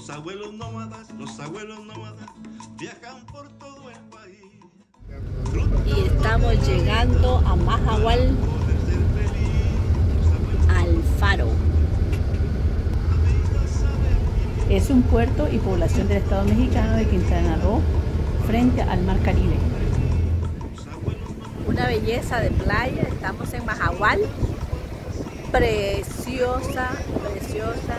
los abuelos nómadas viajan por todo el país. Y estamos llegando a Mahahual, al Faro. Es un puerto y población del estado mexicano de Quintana Roo frente al Mar Caribe. Una belleza de playa, estamos en Mahahual, preciosa, preciosa,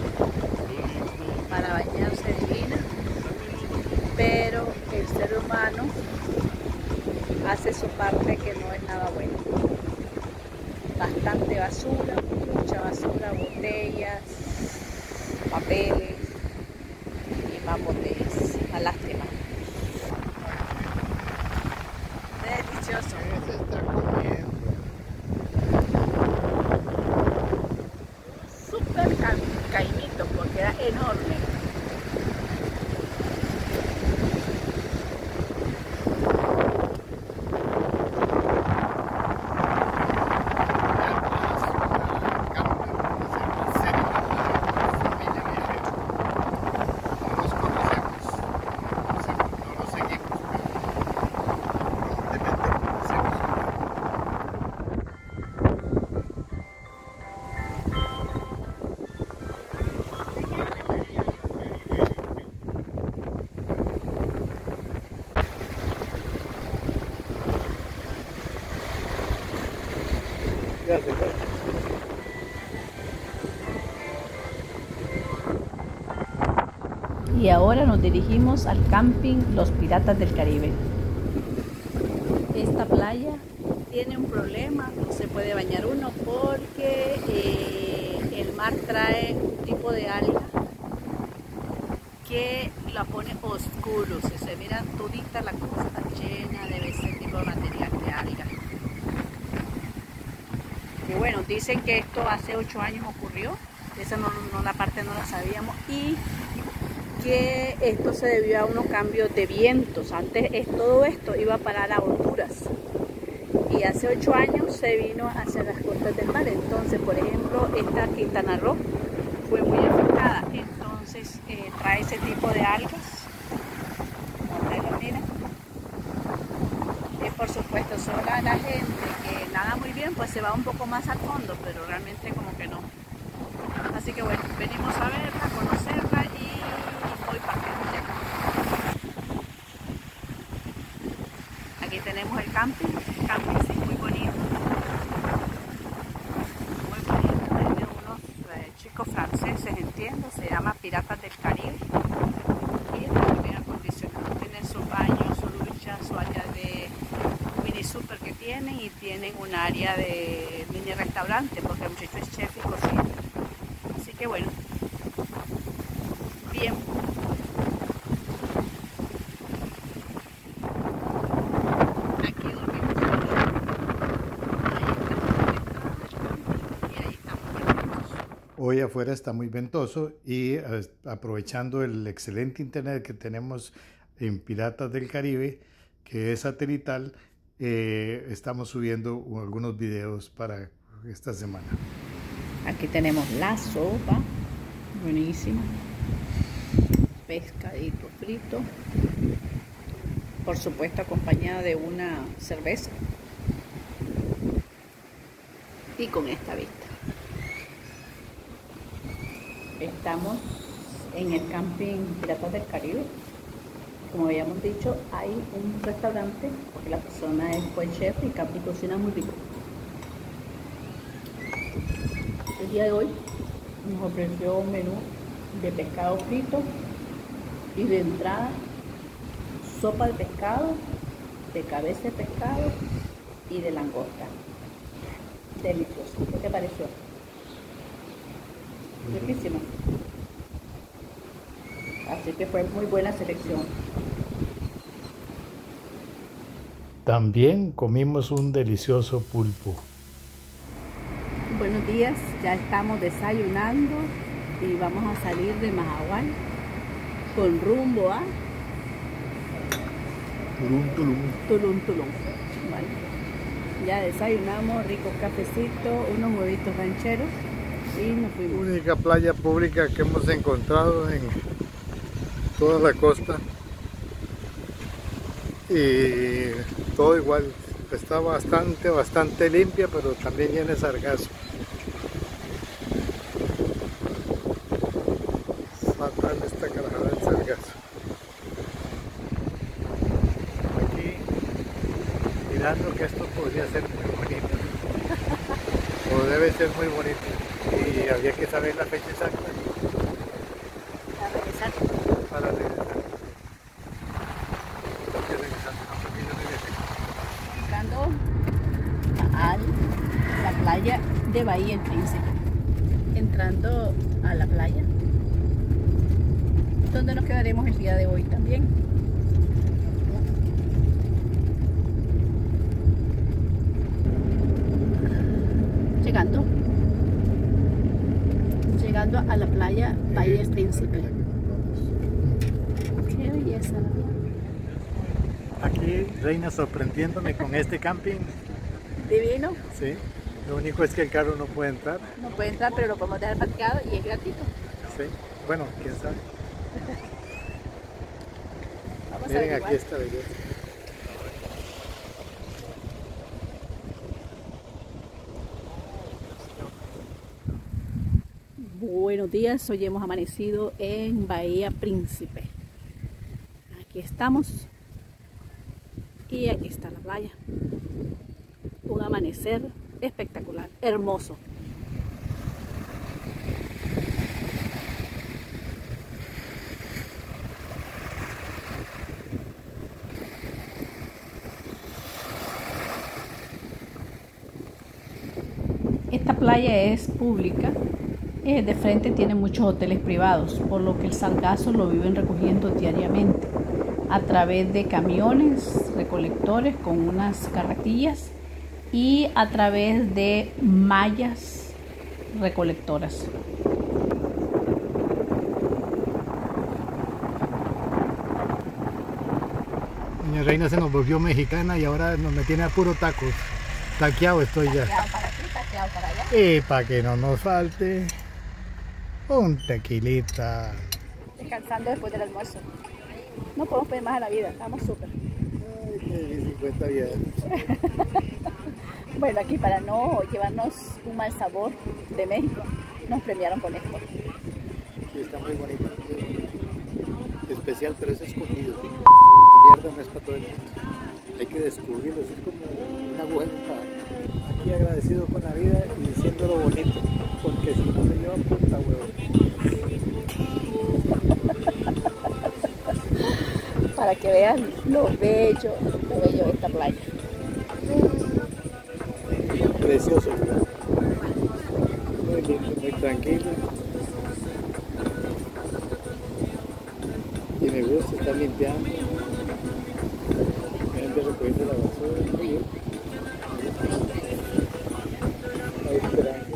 para bañarse divina, pero el ser humano hace su parte que no es nada bueno. Bastante basura, mucha basura, botellas, papeles y más botellas. Una lástima. Delicioso. Se está comiendo. Súper caimito porque era enorme. Y ahora nos dirigimos al camping Los Piratas del Caribe. Esta playa tiene un problema, no se puede bañar uno porque el mar trae un tipo de alga que la pone oscuro. Si se miran todita la cosa está llena de ese tipo de material de alga. Y bueno, dicen que esto hace 8 años ocurrió, esa la parte no la sabíamos, y que esto se debió a unos cambios de vientos. Antes todo esto iba a parar a Honduras y hace 8 años se vino hacia las costas del mar. Entonces, por ejemplo, esta Quintana Roo fue muy afectada. Entonces trae ese tipo de algas. Ustedes lo miran. Y por supuesto, sola la gente que nada muy bien, pues se va un poco más al fondo, pero realmente como que no. Así que bueno, venimos a verla, a conocerla y hoy partimos de acá. Aquí tenemos el camping sí, muy bonito. Muy bonito, es de unos chicos franceses, entiendo, se llama Piratas del Caribe. Y está muy bien acondicionado, tienen sus baños, su ducha, su área de mini super que tienen, y tienen un área de mini restaurante porque el muchacho es chef y cocina. Así que bueno, bien. Aquí dormimos y ahí estamos. Hoy afuera está muy ventoso y aprovechando el excelente internet que tenemos en Piratas del Caribe, que es satelital, estamos subiendo algunos videos para esta semana. Aquí tenemos la sopa, buenísima, pescadito frito, por supuesto acompañada de una cerveza y con esta vista. Estamos en el camping Piratas del Caribe. Como habíamos dicho, hay un restaurante porque la persona fue chef y cocina muy rico. El día de hoy nos ofreció un menú de pescado frito y de entrada sopa de pescado, de cabeza de pescado y de langosta. Delicioso. ¿Qué te pareció? Riquísimo. Así que fue muy buena selección. También comimos un delicioso pulpo. Buenos días, ya estamos desayunando y vamos a salir de Mahahual con rumbo a Tulum. Vale. Ya desayunamos, rico cafecito, unos huevitos rancheros y nos fuimos. Única playa pública que hemos encontrado en toda la costa y todo igual, está bastante limpia, pero también llena de sargazo. Fatal esta carajada del sargazo. Aquí mirando que esto podría ser muy bonito, o debe ser muy bonito, y habría que saber la fecha exacta A regresar. para regresar. Tengo que regresar, no, Entrando a la playa de Bahía El Príncipe. Entrando a la playa, donde nos quedaremos el día de hoy también. Llegando a la playa Bahía El Príncipe. Qué belleza, ¿verdad? Aquí Reina sorprendiéndome con este camping. Divino. Sí, lo único es que el carro no puede entrar. No puede entrar, pero lo podemos dejar parqueado y es gratuito. Sí, bueno, quién sabe. Vamos a Miren averiguar. aquí esta belleza. Buenos días, hoy hemos amanecido en Bahía Príncipe. Aquí estamos y aquí está la playa. Un amanecer espectacular, hermoso. Esta playa es pública. De frente tiene muchos hoteles privados, por lo que el sargazo lo viven recogiendo diariamente a través de camiones recolectores con unas carretillas y a través de mallas recolectoras. Doña Reina se nos volvió mexicana y ahora me tiene a puro tacos. Taqueado estoy ya. Taqueado para aquí, taqueado para allá. Y para que no nos falte un tequilita. Descansando después del almuerzo. No podemos pedir más a la vida, estamos súper. Ay, qué 50 días. Bueno, aquí para no llevarnos un mal sabor de México, nos premiaron con esto. Sí, está muy bonito. Especial, pero es escondido. La mierda no es para todo el mundo. Hay que descubrirlo, es como una vuelta. Aquí agradecido con la vida y diciéndolo bonito, porque si no se lleva puta huevo. Para que vean lo bello de esta playa. Precioso, ¿verdad? Muy lindo, muy tranquilo. Y me gusta estar limpiando. Gente recogiendo la basura, muy bien. Ahí esperando.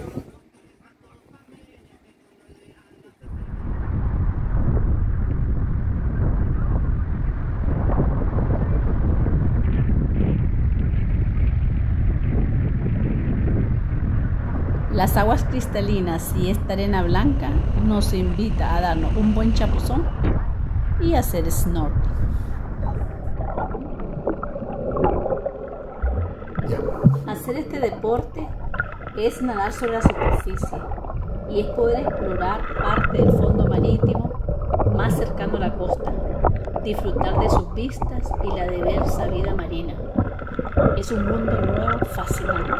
Las aguas cristalinas y esta arena blanca nos invita a darnos un buen chapuzón y hacer snorkel. Hacer este deporte es nadar sobre la superficie y es poder explorar parte del fondo marítimo más cercano a la costa, disfrutar de sus vistas y la diversa vida marina. Es un mundo nuevo fascinante.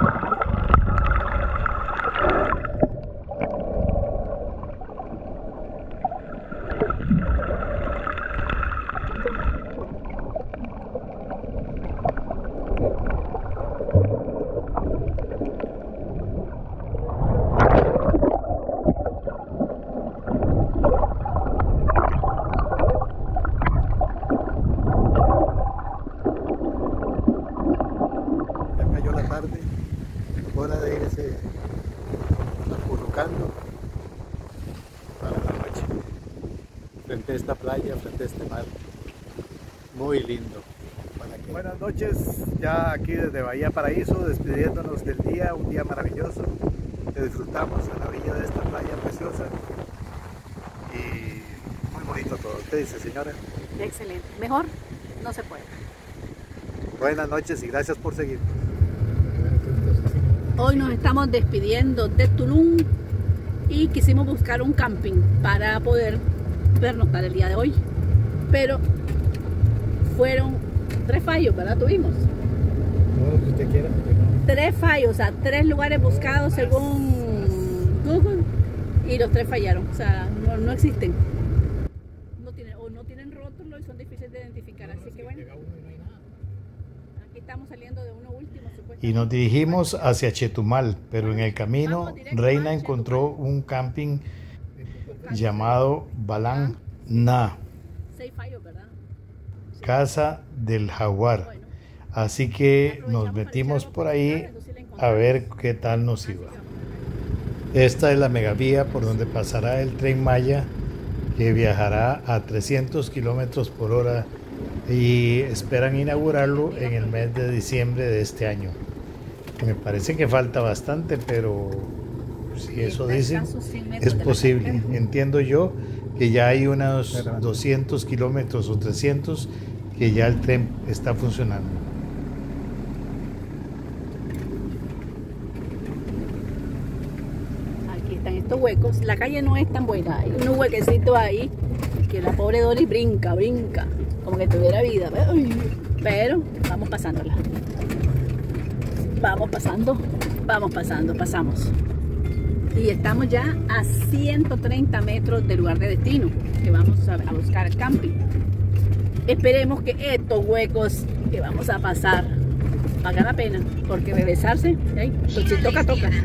Hora de irse acurrucando para la noche, frente a esta playa, frente a este mar, muy lindo. Buenas noches, ya aquí desde Bahía Paraíso, despidiéndonos del día, un día maravilloso, que disfrutamos a la orilla de esta playa preciosa y muy bonito todo. ¿Qué dice, señora? Excelente. Mejor no se puede. Buenas noches y gracias por seguir. Hoy nos estamos despidiendo de Tulum y quisimos buscar un camping para poder pernoctar el día de hoy. Pero fueron 3 fallos, ¿verdad? Tuvimos. No, lo que usted quiera. 3 fallos, o sea, 3 lugares buscados según Google y los 3 fallaron. O sea, no existen. No tienen rótulo y son difíciles de identificar. Así que bueno, aquí estamos saliendo de uno último. Y nos dirigimos hacia Chetumal, pero en el camino Reina encontró un camping llamado Balang Na, 6 fallos, ¿verdad? Casa del Jaguar. Así que nos metimos por ahí a ver qué tal nos iba. Esta es la megavía por donde pasará el tren Maya, que viajará a 300 kilómetros por hora y esperan inaugurarlo en el mes de diciembre de este año. Me parece que falta bastante, pero si eso dicen, es posible. Entiendo yo que ya hay unos 200 kilómetros o 300 que ya el tren está funcionando. Aquí están estos huecos. La calle no es tan buena. Hay unos huequecitos ahí que la pobre Doris brinca, como que tuviera vida. Pero vamos pasándola. Pasamos. Y estamos ya a 130 metros del lugar de destino, que vamos a buscar el camping. Esperemos que estos huecos que vamos a pasar valgan la pena, porque regresarse, pues si toca.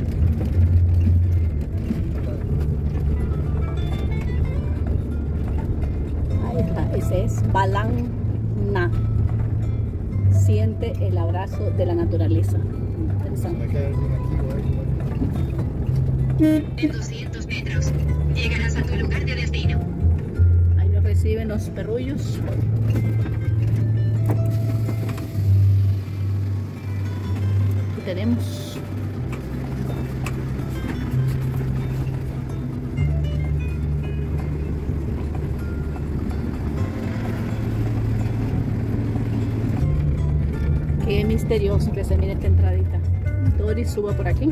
Ahí está, ese es Balang Na. Siente el abrazo de la naturaleza. Interesante. En 200 metros llegarás a tu lugar de destino. Ahí nos reciben los perrullos. Y tenemos qué misterioso que se mire esta entradita. Doris suba por aquí.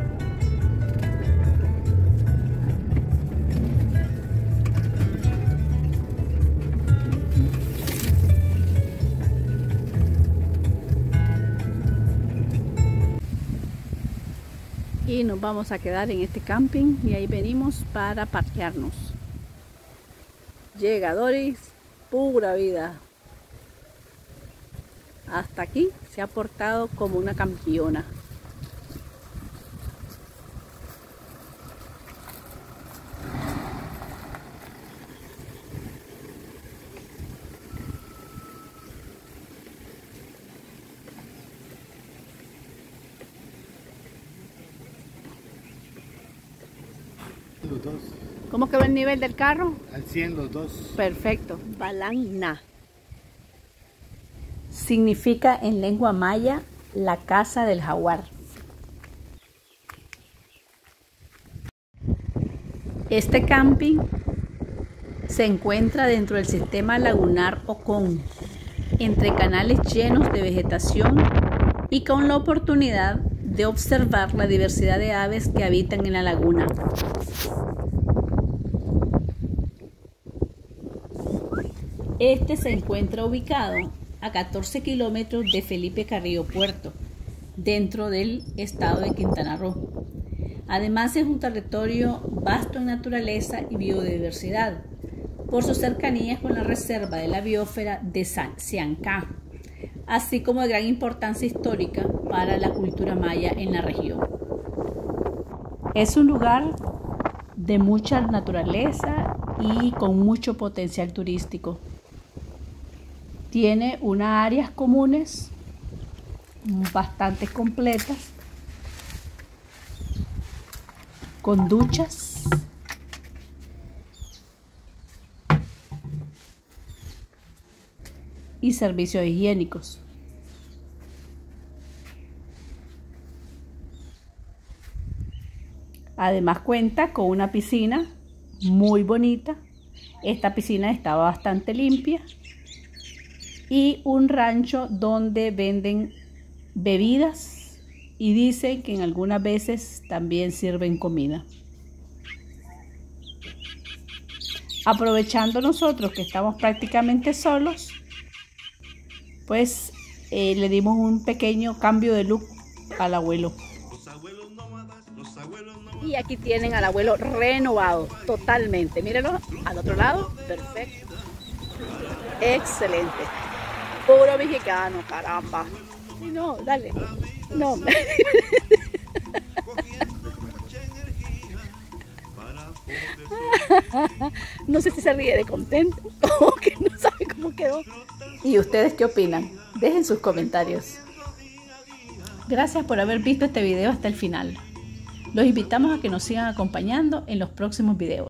Y nos vamos a quedar en este camping y ahí venimos para parquearnos. Llega Doris, pura vida. Hasta aquí se ha portado como una campeona. Los dos. ¿Cómo quedó el nivel del carro? Al 100 los dos. Perfecto. Balang Na significa en lengua maya la casa del jaguar. Este camping se encuentra dentro del sistema lagunar Ocón, entre canales llenos de vegetación y con la oportunidad de observar la diversidad de aves que habitan en la laguna. Este se encuentra ubicado a 14 kilómetros de Felipe Carrillo Puerto, dentro del estado de Quintana Roo. Además es un territorio vasto en naturaleza y biodiversidad, por su cercanía con la reserva de la biosfera de Siancá, así como de gran importancia histórica para la cultura maya en la región. Es un lugar de mucha naturaleza y con mucho potencial turístico. Tiene unas áreas comunes bastante completas, con duchas, y servicios higiénicos. Además cuenta con una piscina muy bonita Esta piscina estaba bastante limpia y un rancho donde venden bebidas y dicen que en algunas veces también sirven comida. Aprovechando nosotros que estamos prácticamente solos, pues le dimos un pequeño cambio de look al abuelo. Y aquí tienen al abuelo renovado totalmente. Mírenlo al otro lado, perfecto, excelente, puro mexicano, caramba. No, dale, no. No sé si se ríe de contento o que no sabe cómo quedó. ¿Y ustedes qué opinan? Dejen sus comentarios. Gracias por haber visto este video hasta el final. Los invitamos a que nos sigan acompañando en los próximos videos.